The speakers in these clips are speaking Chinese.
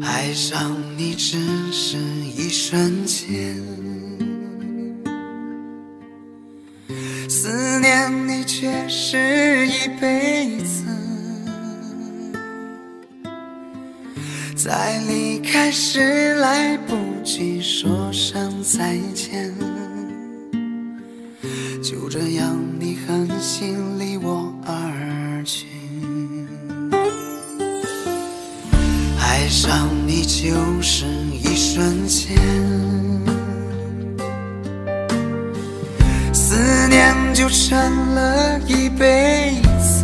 爱上你只是一瞬间，思念你却是一辈子。在离开时来不及说声再见，就这样你狠心离我而去。爱上你就是一瞬间，思念就成了一辈子。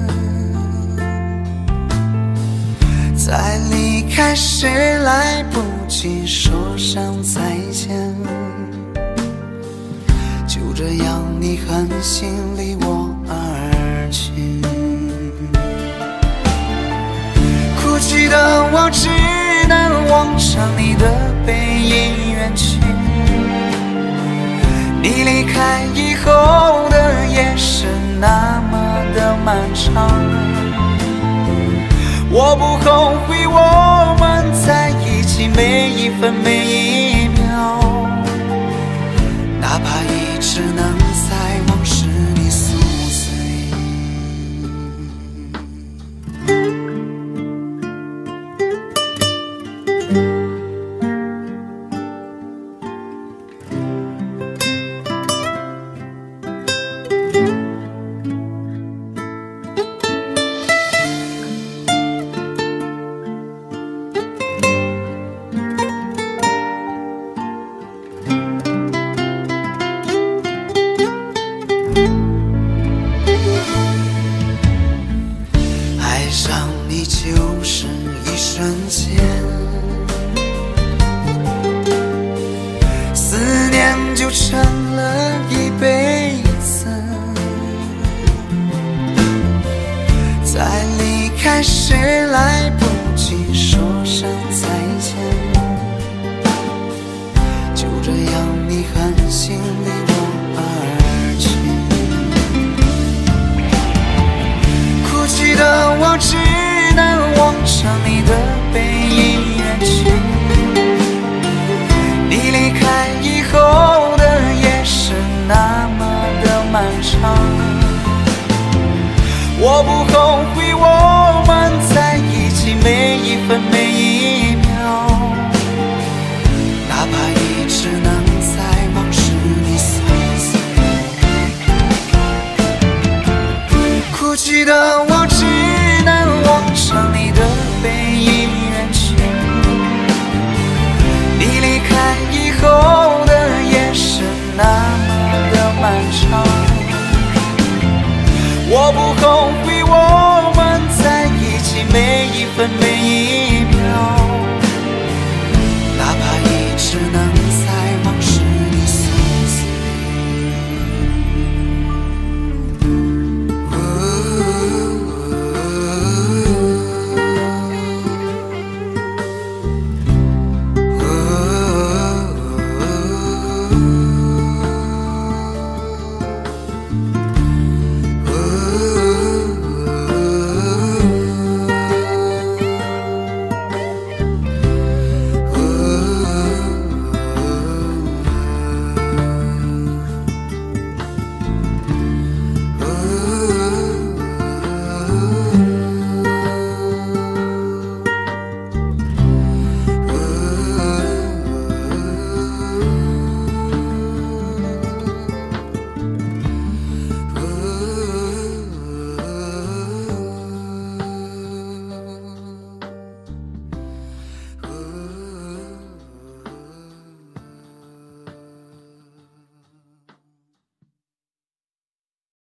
在离开时来不及说声再见，就这样你狠心离我而去。哭泣的我只能望着你的背影远去，你离开以后的夜是那么的漫长。我不后悔我们在一起每一分每一秒，哪怕一直能在往事里宿醉。爱上你就是一瞬间，思念就成了一辈子。在离开时来不及说声再见，就这样你狠心离我而去。哭泣的我只能望着你的背影远去，你离开以后的夜是那么的漫长。我不后悔我们在一起每一分每一秒，哪怕一直能在往事里宿醉。哭泣的我只能望着你的背影远去，你离开以后的夜是那么的漫长。我不后悔我们在一起每一分每